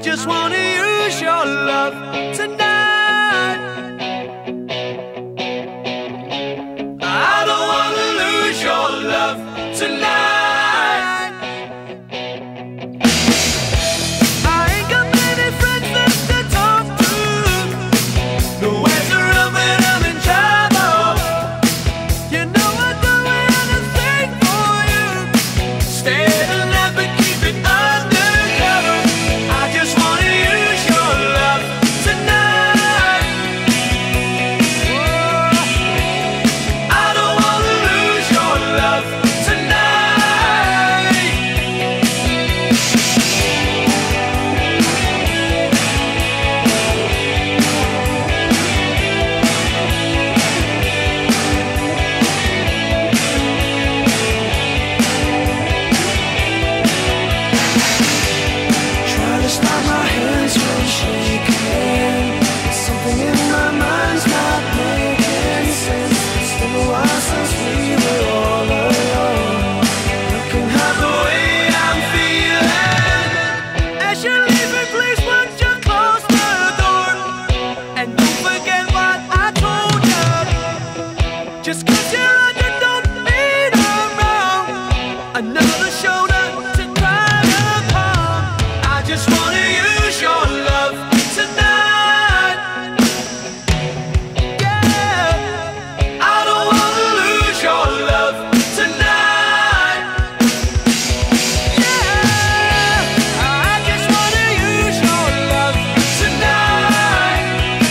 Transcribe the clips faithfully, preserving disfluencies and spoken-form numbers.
just wanna use your love tonight. I don't wanna lose your love tonight. I ain't got many friends left to talk to. Nowhere to run when I'm in trouble. You know I'd do anything for you. Stay alive but keep it undercover. I just wanna use your love tonight. Whoa. I don't wanna lose your love tonight. Try to stop my hands from shaking. Something in my mind's not making sense. It's been a while since we were all alone. Looking at the way I'm feeling. As you're leaving, please won't you close the door. And don't forget what I told you. Just 'cause you're under, don't mean I'm wrong. Another shoulder to cry upon. I just wanna use your love tonight. Yeah, I don't wanna lose your love tonight. Yeah, I just wanna use your love tonight.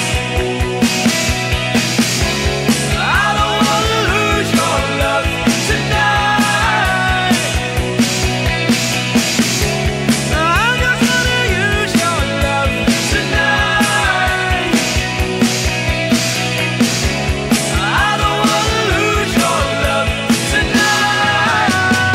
I don't wanna lose your love tonight. I just wanna use your love tonight. I don't wanna lose your love tonight.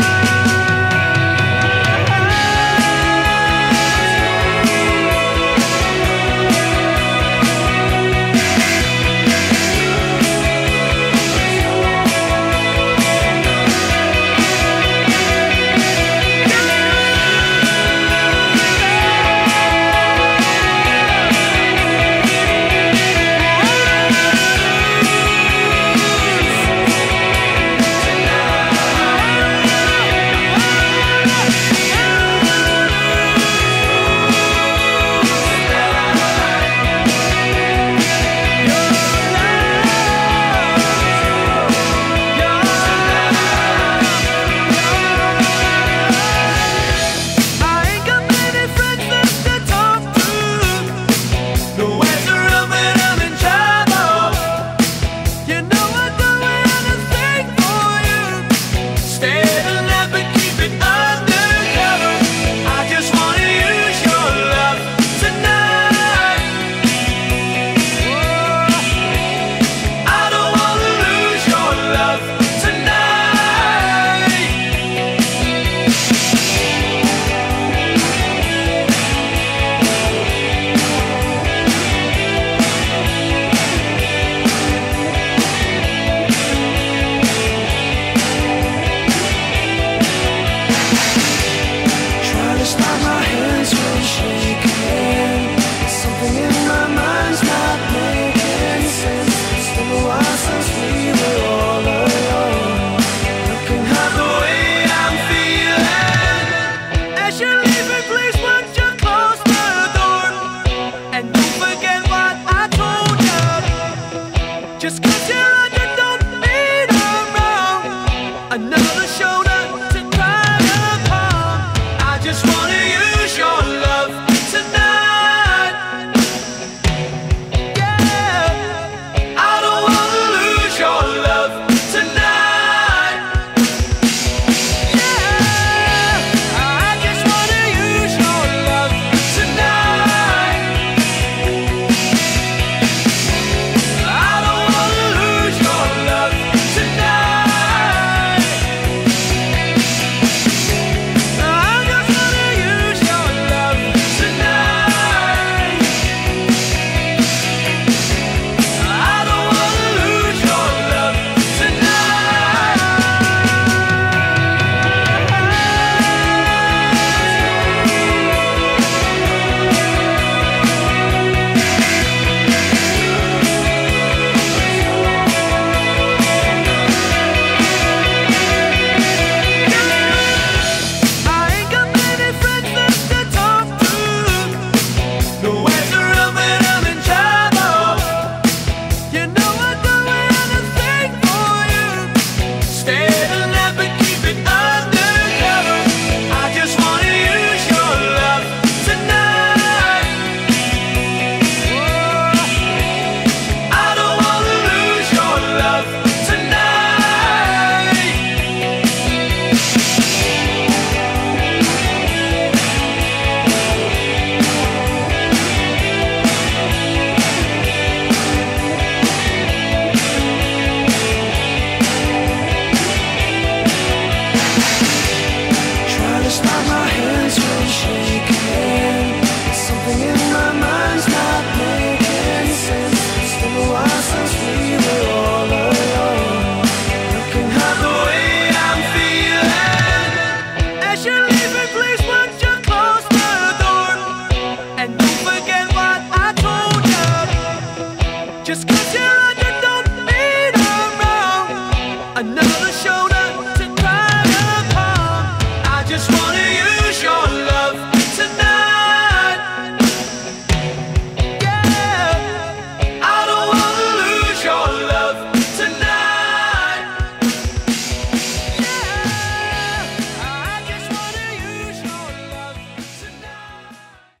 I ain't got many friends left to talk to. Nowhere to run when I'm in trouble. You know I'd do anything for you. Stay alive but keep it undercover. I just wanna use your love tonight. Whoa. I don't wanna lose your love tonight. Try to stop my hands from shaking. Something in my mind's not making sense. It's been a while since we were all alone. Looking at the way I'm feeling. As you're leaving, please won't